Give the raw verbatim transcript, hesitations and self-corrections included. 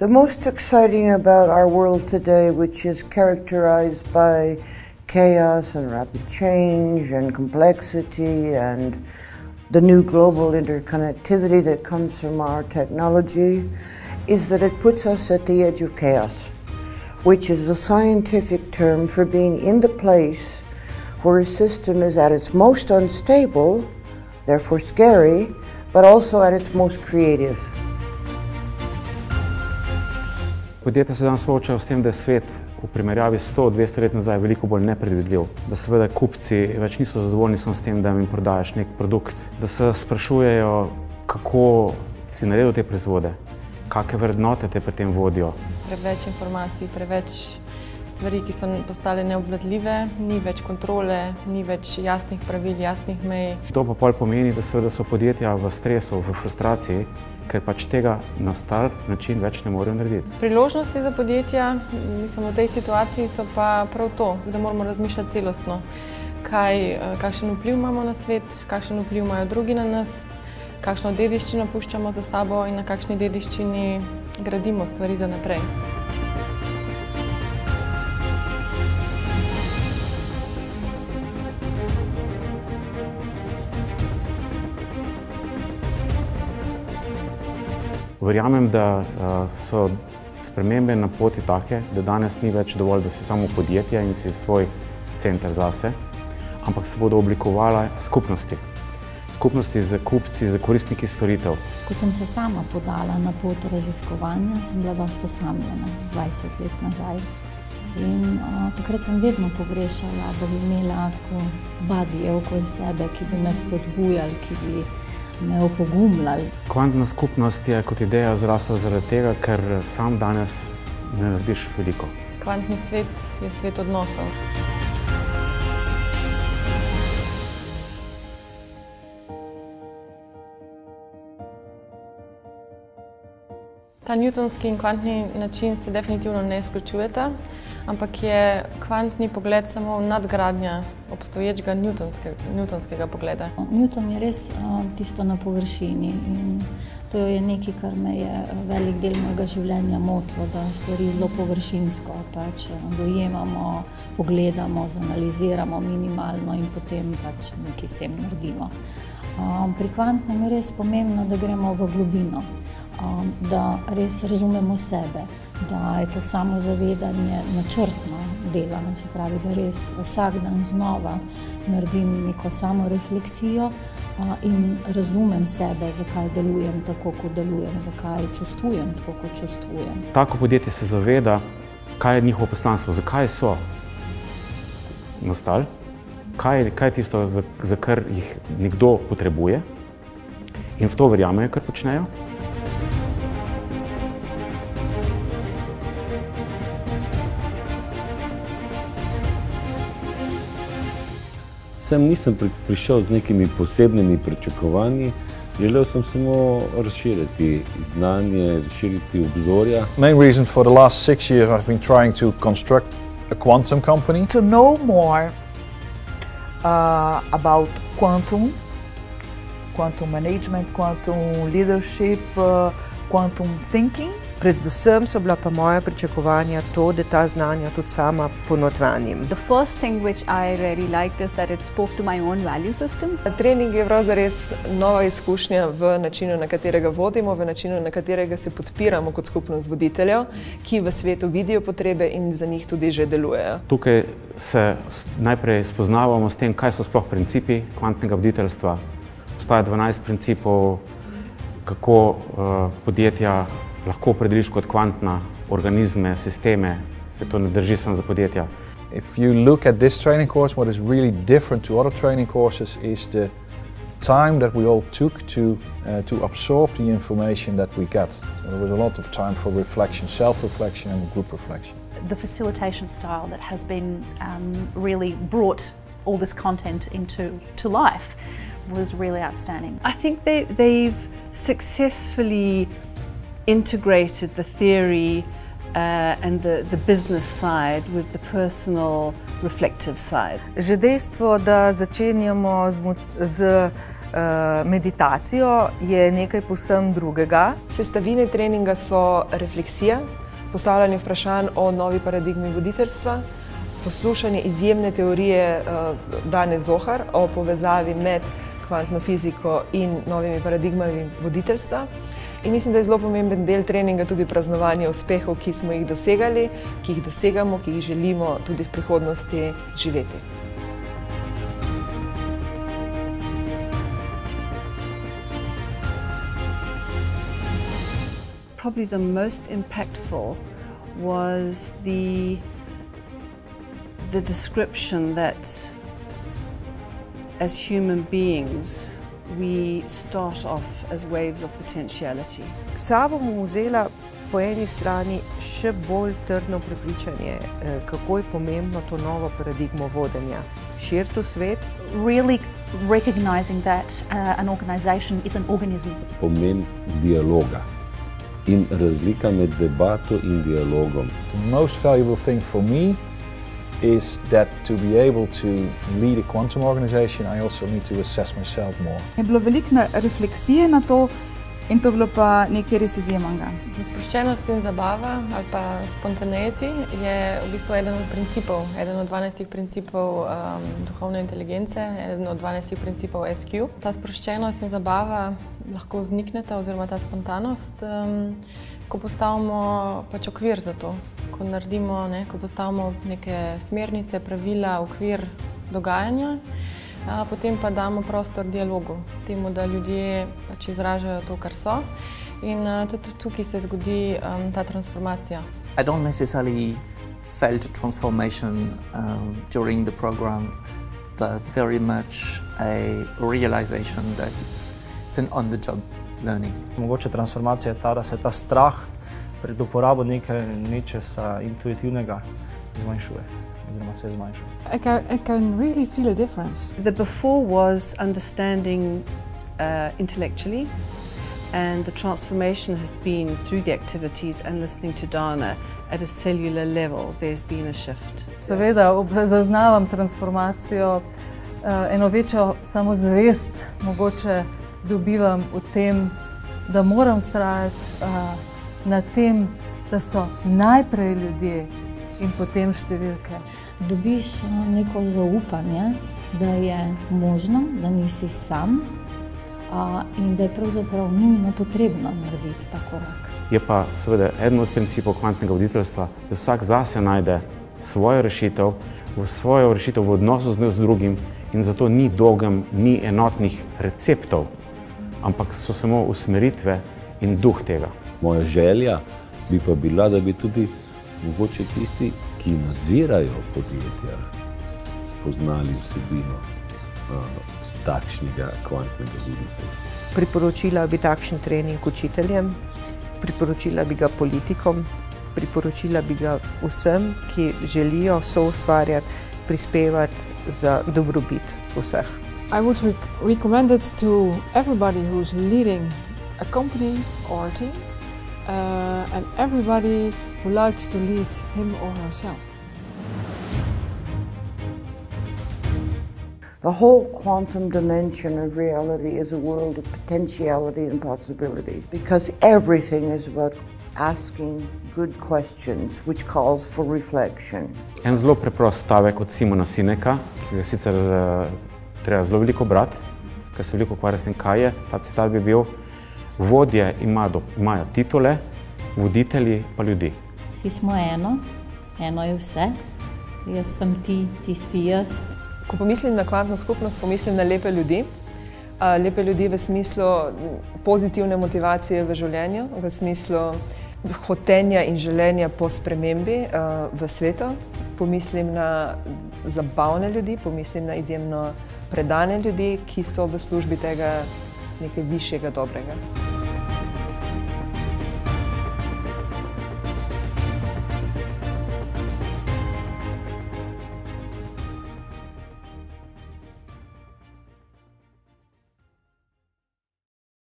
The most exciting about our world today, which is characterized by chaos and rapid change and complexity and the new global interconnectivity that comes from our technology, is that it puts us at the edge of chaos, which is a scientific term for being in the place where a system is at its most unstable, therefore scary, but also at its most creative. Podjetja se danes soočajo s tem, da je svet v primerjavi s sto do dvesto let nazaj veliko bolj nepredvidljiv. Da seveda kupci več niso zadovoljni samo s tem, da jim prodajaš nek produkt. Da se sprašujejo, kako si naredil te proizvode, kakšne vrednote te pri tem vodijo. Preveč informacij, preveč stvari, ki so postale neobvladljive, ni več kontrole, ni več jasnih pravil, jasnih mej. To pa pol pomeni, da seveda so podjetja v stresu, v frustraciji, ker pač tega na star način več ne morejo narediti. Priložnosti za podjetja, mislim, v tej situaciji so pa prav to, da moramo razmišljati celostno, kaj, kakšen vpliv imamo na svet, kakšen vpliv imajo drugi na nas, kakšno dediščino puščamo za sabo in na kakšni dediščini gradimo stvari za naprej. Verjamem, da so spremembe na poti take, da danes ni več dovolj, da si samo podjetje in si svoj center zase, ampak se bodo oblikovale skupnosti. Skupnosti za kupci, za koristniki storitev. Ko sem se sama podala na pot raziskovanja, sem bila dosti osamljena, dvajset let nazaj. In a, takrat sem vedno pogrešala, da bi imela tako badije okoli sebe, ki bi me spodbujali, ki bi me opogumljali. Kvantna skupnost je kot ideja zrasla zaradi tega, ker sam danes ne narediš veliko. Kvantni svet je svet odnosov. Ta newtonski in kvantni način se definitivno ne izključujeta, ampak je kvantni pogled samo nadgradnja obstoječega newtonskega pogleda. Newton je res tisto na površini in to je nekaj, kar me je velik del mojega življenja motilo, da stvari zelo površinsko pač dojemamo, pogledamo, zanaliziramo minimalno in potem pač nekaj s tem naredimo. Pri kvantnem je res pomembno, da gremo v globino, da res razumemo sebe, da je to samozavedanje načrtno delano, se pravi, da res vsak dan znova naredim neko samorefleksijo in razumem sebe, zakaj delujem tako, kot delujem, zakaj čustvujem tako, kot čustvujem. Tako podjetje se zaveda, kaj je njihovo poslanstvo, zakaj so nastali, kaj, kaj je tisto, za, za kar jih nekdo potrebuje in v to verjamejo, kar počnejo. Sem nisem prišel z nekimi posebnimi pričakovanji, želel sem samo razširiti znanje, razširiti obzorja. Main reason for the last six years I've been trying to construct a quantum company. To know more uh, about quantum, quantum management, quantum leadership, uh, quantum thinking. Predvsem so bila pa moja pričakovanja to, da ta znanja tudi sama ponotranjim. The first thing which I really liked is that it spoke to my own value system. Trening je res nova izkušnja v načinu, na katerega vodimo, v načinu, na katerega se podpiramo kot skupnost voditeljev, ki v svetu vidijo potrebe in za njih tudi že delujejo. Tukaj se najprej spoznavamo s tem, kaj so sploh principi kvantnega voditeljstva. Obstaja dvanajst principov, kako uh, podjetja lahko opredeliš kot kvantna organizme, sisteme, se to ne drži samo za podjetja. If you look at this training course, what is really different to other training courses is the time that we all took to, uh, to absorb the information that we get. So there was a lot of time for reflection, self-reflection and group reflection. The facilitation style that has been um, really brought all this content into to life was really outstanding. I think they, they've successfully integrated the theory uh, and the, the business side with the personal reflective side. Že dejstvo, da začenjamo z, z meditacijo je nekaj povsem drugega. Sestavine treninga so refleksija, postavljanje vprašanj o novi paradigmi voditeljstva, poslušanje izjemne teorije Danah Zohar o povezavi med kvantno fiziko in novimi paradigmami voditeljstva. In mislim, da je zelo pomemben del treninga tudi praznovanje uspehov, ki smo jih dosegali, ki jih dosegamo, ki jih želimo tudi v prihodnosti živeti. Probably the most impactful was the the description that as human beings we start off as waves of potentiality. K sabo bom vzela po eni strani še bolj trdno prepričanje, kako je pomembno to novo paradigmo vodenja. Širiti v svet. Really recognizing that uh, an organization is an organism. Pomen dialoga in razlika med debato in dialogom. The most valuable thing for me is that to be able to lead a quantum organization, I also need to assess myself more. Je bilo veliko refleksije na to in to je bilo pa nekaj res izjemnega. Sproščenost in zabava ali pa spontaneity je v bistvu eden od principov, eden od dvanajstih principov um, duhovne inteligence, eden od dvanajstih principov S Q. Ta sproščenost in zabava lahko vznikneta oziroma ta spontanost, um, ko postavimo pač okvir za to, ko naredimo, ne, ko postavimo neke smernice, pravila, okvir dogajanja, a, potem pa damo prostor dialogu, temu, da ljudje pač izražajo to, kar so. In a, tudi tukaj se zgodi um, ta transformacija. I don't necessarily felt a transformation um, during the program, but very much a realization that it's, it's an on-the-job learning. Mogoče transformacija je ta, da se ta strah pred uporabo nekaj nečesa intuitivnega zmanjšuje, oziroma se zmanjšuje. I can, I can really feel a difference. The before was understanding uh, intellectually, and the transformation has been through the activities and listening to Danah at a cellular level. There's been a shift. Seveda zaznavam transformacijo, eno večjo samozavest mogoče dobivam v tem, da moram vztrajati na tem, da so najprej ljudje in potem številke. Dobiš neko zaupanje, da je možno, da nisi sam in da je pravzaprav nujno potrebno narediti ta korak. Je pa seveda eden od principov kvantnega voditeljstva, da vsak zase najde svojo rešitev, v svojo rešitev v odnosu z drugim in zato ni dogem, ni enotnih receptov, ampak so samo usmeritve in duh tega. Moja želja bi pa bila, da bi tudi mogoče tisti, ki nadzirajo podjetja, spoznali vsebino uh, takšnega kvantnega voditeljstva. Priporočila bi takšen trening učiteljem, priporočila bi ga politikom, priporočila bi ga vsem, ki želijo soustvarjati, prispevati za dobrobit vseh. I would re recommend it to everybody who's leading a company or a team, uh, and everybody who likes to lead him or herself. The whole quantum dimension of reality is a world of potentiality and possibility, because everything is about asking good questions, which calls for reflection. En zelo preprost stavek od Simona Sineka, ki ga sicer uh, treba zelo veliko brati, ker se veliko ukvarja s tem, kaj je. Ta citat bi bil: vodje imajo, imajo titule, voditelji pa ljudi. Vsi smo eno, eno je vse, jaz sem ti, ti si jaz. Ko pomislim na kvantno skupnost, pomislim na lepe ljudi. Lepe ljudi v smislu pozitivne motivacije v življenju, v smislu hotenja in želenja po spremembi v svetu. Pomislim na zabavne ljudi, pomislim na izjemno predane ljudi, ki so v službi tega nekaj višjega dobrega.